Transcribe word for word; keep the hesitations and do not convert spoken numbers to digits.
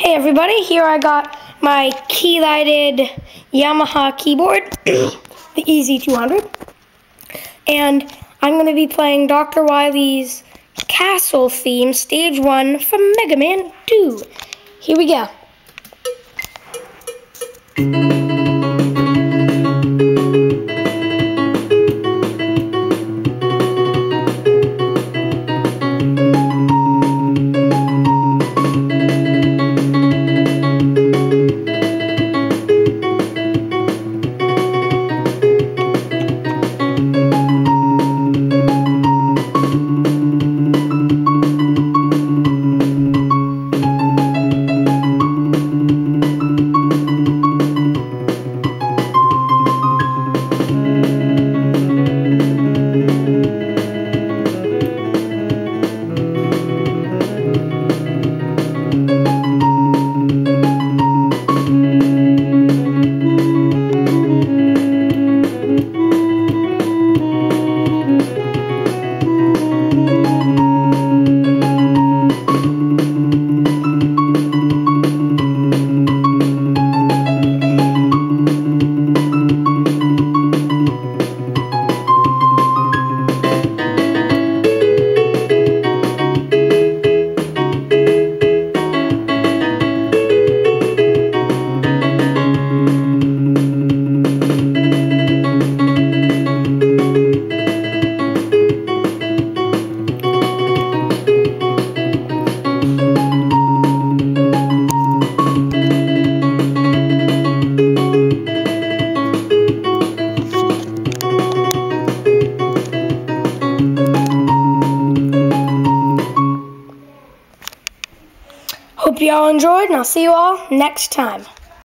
Hey everybody, here I got my key-lighted Yamaha keyboard, the E Z two hundred, and I'm going to be playing Doctor Wily's Castle theme, stage one from Megaman two. Here we go. Hope you all enjoyed, and I'll see you all next time.